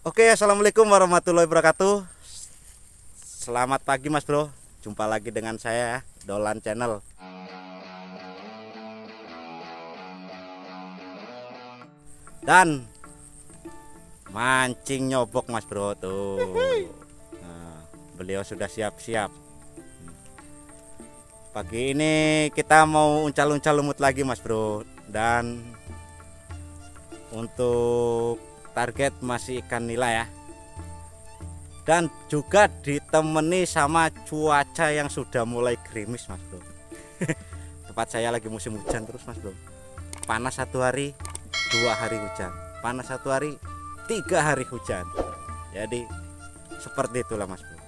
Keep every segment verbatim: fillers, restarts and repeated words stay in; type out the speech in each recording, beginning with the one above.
Oke, assalamualaikum warahmatullahi wabarakatuh. Selamat pagi Mas Bro. Jumpa lagi dengan saya Dolan Channel. Dan mancing nyobok Mas Bro tuh. Nah, beliau sudah siap-siap. Pagi ini kita mau uncal-uncal lumut lagi Mas Bro. Dan untuk target masih ikan nila ya. Dan juga ditemani sama cuaca yang sudah mulai gerimis Mas Bro. Tempat saya lagi musim hujan terus Mas Bro. Panas satu hari, dua hari hujan. Panas satu hari, tiga hari hujan. Jadi seperti itulah Mas Bro.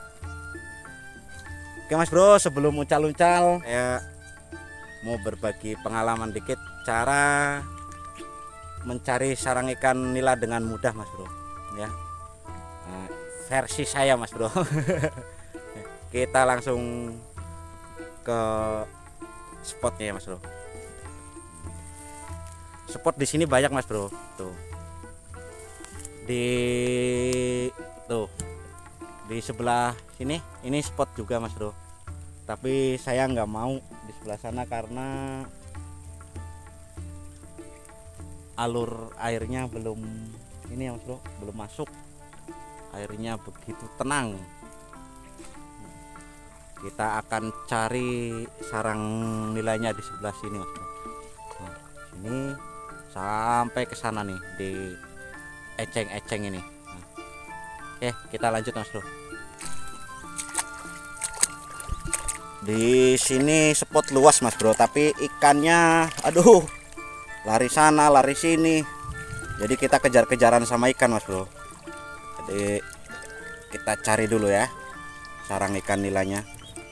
Oke Mas Bro, sebelum uncal-uncal saya mau berbagi pengalaman dikit cara mencari sarang ikan nila dengan mudah Mas Bro ya. Nah, versi saya Mas Bro. Kita langsung ke spotnya ya Mas Bro. Spot di sini banyak Mas Bro. Tuh. Di tuh. Di sebelah sini ini spot juga Mas Bro. Tapi saya nggak mau di sebelah sana karena alur airnya belum ini ya Mas Bro, belum masuk. Airnya begitu tenang. Kita akan cari sarang nilainya di sebelah sini Mas Bro. Nah, ini sampai ke sana nih di eceng-eceng ini. Nah, oke, kita lanjut Mas Bro. Di sini spot luas Mas Bro, tapi ikannya aduh lari sana lari sini. Jadi kita kejar-kejaran sama ikan Mas Bro. Jadi kita cari dulu ya sarang ikan nilainya.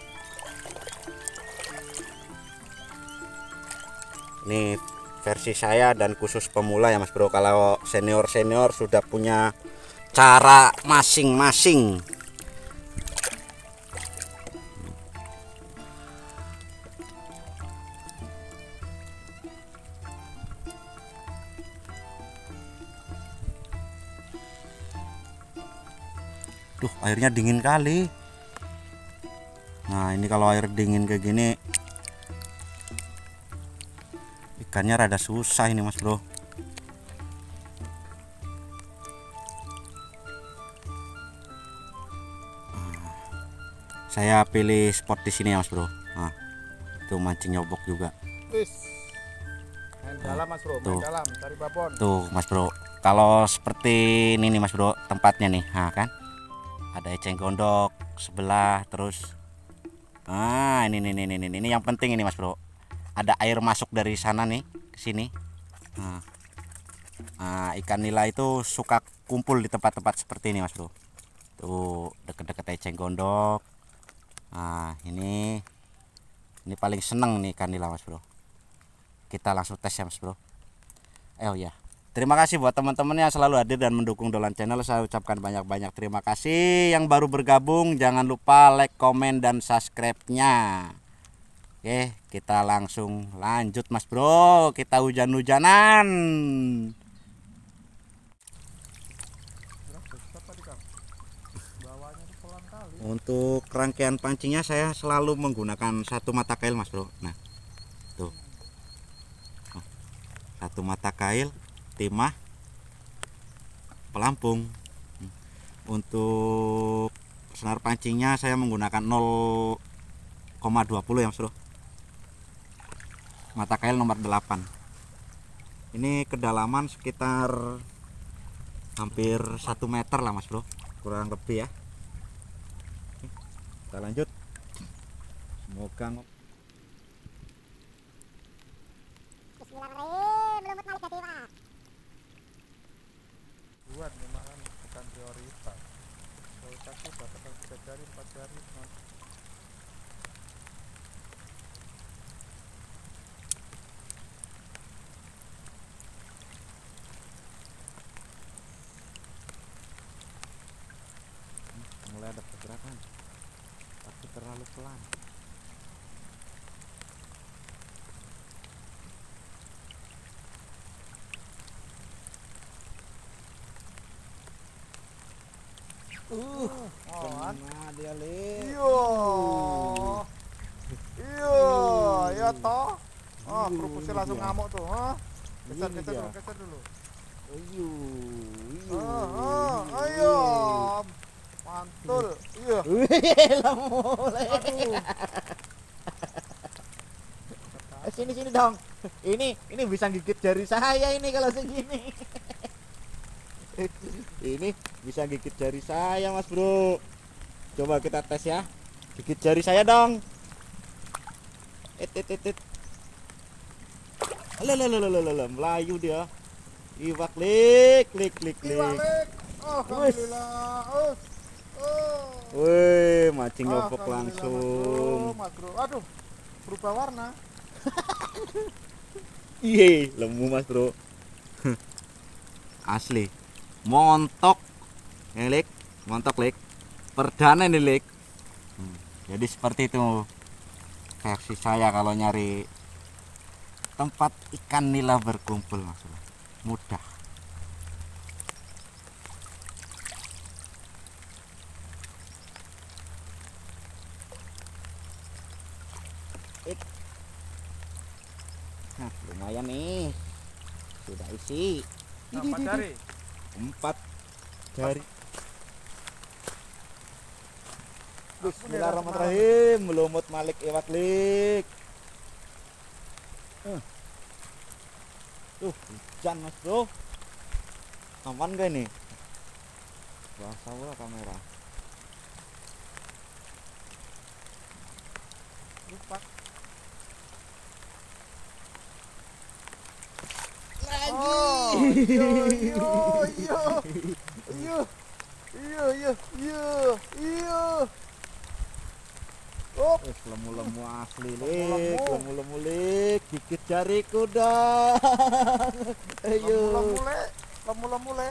Ini versi saya dan khusus pemula ya Mas Bro. Kalau senior-senior sudah punya cara masing-masing. Duh, airnya dingin kali. Nah, ini kalau air dingin kayak gini ikannya rada susah ini Mas Bro. Nah, saya pilih spot di sini ya Mas Bro. Nah, itu mancing nyobok juga. Wis. Main dalam Mas Bro, main Tuh. dalam cari babon. Tuh Mas Bro. Kalau seperti ini nih Mas Bro, tempatnya nih. Nah, kan? Ada eceng gondok sebelah terus. Nah, ini nih ini, ini, ini, ini yang penting ini Mas Bro. Ada air masuk dari sana nih ke sini. Nah, nah, ikan nila itu suka kumpul di tempat-tempat seperti ini Mas Bro. Tuh deket-deket eceng gondok. Nah, ini ini paling seneng nih ikan nila Mas Bro. Kita langsung tes ya Mas Bro. Eh oh ya. Terima kasih buat teman-teman yang selalu hadir dan mendukung Dolan Channel. Saya ucapkan banyak-banyak terima kasih. Yang baru bergabung jangan lupa like, komen, dan subscribe-nya. Oke, kita langsung lanjut Mas Bro. Kita hujan-hujanan. Untuk rangkaian pancingnya saya selalu menggunakan satu mata kail Mas Bro. Nah, tuh. Satu mata kail, timah, pelampung. Untuk senar pancingnya saya menggunakan nol koma dua puluh ya Mas Bro. Mata kail nomor delapan. Ini kedalaman sekitar hampir satu meter lah Mas Bro, kurang lebih ya. Kita lanjut. Semoga Buat memang kan bukan prioritas. Prioritas itu dapat tiga jari, empat jari. mulai ada pergerakan, tapi terlalu pelan. Uh, Oh, kan? kena dia, Lik. Iya. Iya, ya toh. Oh, Iya, kerupusnya ini langsung dia. ngamuk tuh. Hah? Keser, Ini keser dia. dulu, keser dulu. Ayo, iyo, Ah, ah, iyo, ayo. iyo. Mantul. Iya. Wih, lemu, Lik. Aduh. Eh, sini sini dong. Ini ini bisa gigit jari saya ini kalau segini. Ini bisa gigit jari saya, Mas Bro. Coba kita tes ya. Gigit jari saya dong. It it it it. Lalalalalalala, melayu dia. Iwak, Lik, Lik, Lik, Iwak, Lik. Lik. Alhamdulillah. Oh. Oh. Wih, mancing nyobok Alhamdulillah, langsung. Mas Bro, Mas Bro. Aduh. Berubah warna. Iya, lemu, Mas Bro. Asli. Montok. Ya, Lik. Montok, Lik. Perdana nih, Lik. Hmm, jadi seperti itu versi saya kalau nyari tempat ikan nila berkumpul, Mas Bro. Mudah. Ik. Nah, lumayan nih. Sudah isi. Empat jari. Empat jari. Bismillahirrahmanirrahim. Melumut Malik iwak, Lik. Uh. Tuh, hujan, Mas Bro. Aman gak ini? Basah pula kamera. Lupa. Lagi. Oh, iyo, iyo, iyo. Iyo. Iyo, iyo, iyo, iyo. Oh, Wis lemu-lemu asli, Lemu-lemu. Lik. Lemu-lemu, Lik. Gigit jariku dah. Ayo. lemu-lemu, Lek. Lemu-lemu, Lek.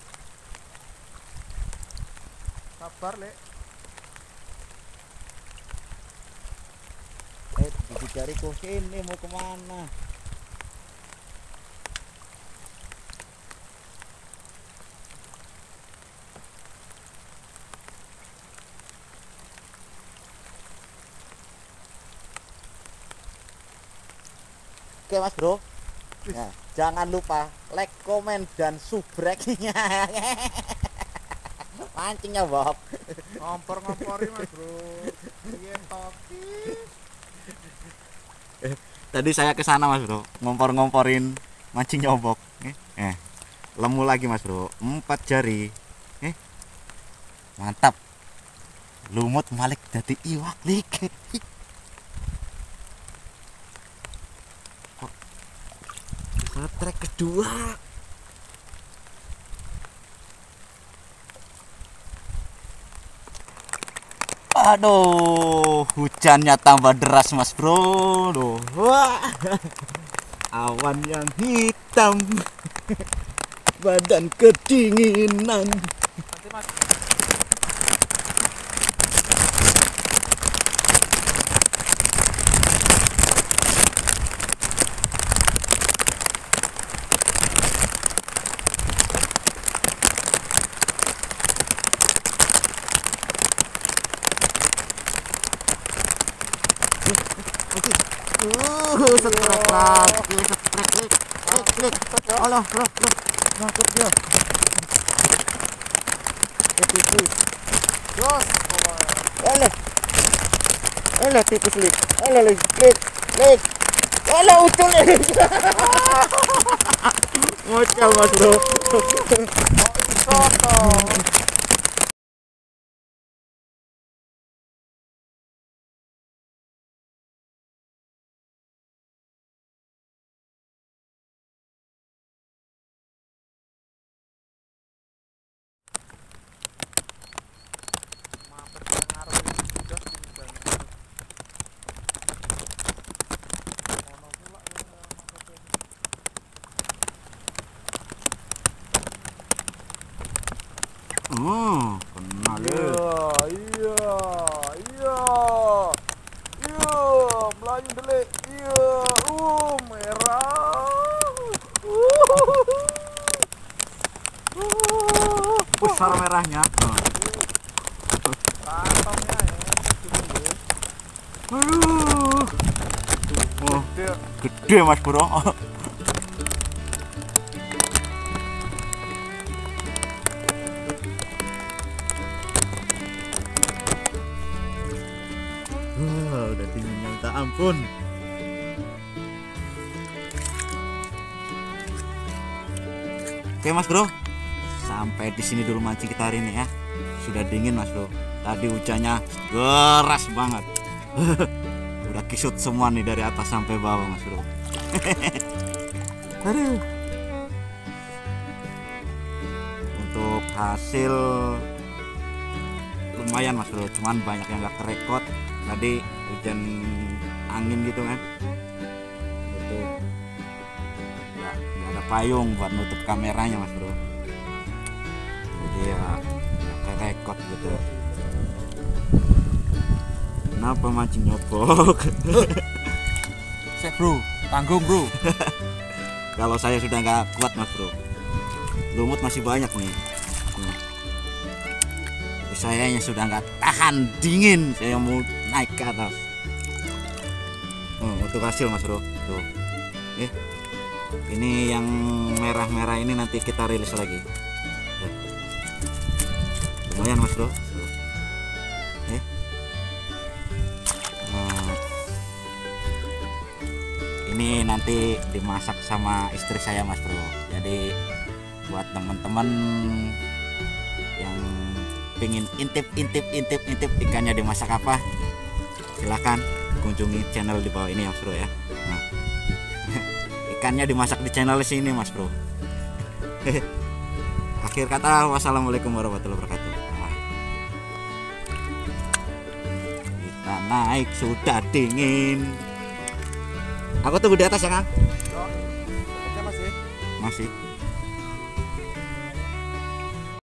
Sabar, Lek. Eh, gigit jariku sini mau kemana? Oke, Mas Bro. Nah, jangan lupa like, komen, dan subscribe-nya. Mancingnya, Bob. Ngompor-ngompori, Mas Bro. Iya, toki. Tadi saya ke sana, Mas Bro, ngompor-ngomporin mancing nyobok. Eh, eh, lemu lagi, Mas Bro. Empat jari. Eh, mantap. Lumut Malik jadi iwak, Lik. Kok setrek kedua. Aduh, hujannya tambah deras, Mas Bro. Duh. Wah. Awan yang hitam. Badan kedinginan. Nanti, Mas. Uh, setrek lagi, setrek, Lik. Lik, Lik. Alah, alah, alah. Nangkep dia. Tipis. Jos. Alah. Alah, tipis, Lik. Alah, Lik, Lik, Lik. Alah, ucul, Lik. Ngoceh, Mas Bro. Soto. Mampir ke ngaruh ini, jos ini, Bang. Ono pula ya, mampir ini. Hmm, kena, Lik. Iya, iya, iya, Melayu delik, iya, uh, merah, uh, Besar merahnya. Oh. gede mas bro. Wah, udah dinginnya minta ampun. Oke mas bro, sampai di sini dulu mancing kita hari ini ya. Sudah dingin mas bro. Tadi hujannya deras banget. Udah kisut semua nih dari atas sampai bawah mas bro. Aduh. Untuk hasil lumayan mas bro, cuman banyak yang gak kerekot. Tadi hujan angin gitu kan. Itu nggak nggak ada payung buat nutup kameranya mas bro. Jadi ya nggak kerekot gitu. Kenapa mancing nyopok? Sek bro, tanggung bro. Kalau saya sudah nggak kuat mas bro, lumut masih banyak nih. Saya yang sudah nggak tahan dingin, saya mau naik ke atas. Oh, untuk hasil mas bro, tuh, eh, ini yang merah-merah ini nanti kita rilis lagi. Lumayan mas bro. Eh. Nah, ini nanti dimasak sama istri saya mas bro. Jadi buat teman-teman yang pengen intip intip intip intip ikannya dimasak apa, silahkan kunjungi channel di bawah ini ya mas bro ya. Nah, ikannya dimasak di channel sini mas bro. Akhir kata, wassalamualaikum warahmatullahi wabarakatuh. Nah, kita naik, sudah dingin. Aku tunggu di atas ya kang. Masih Masih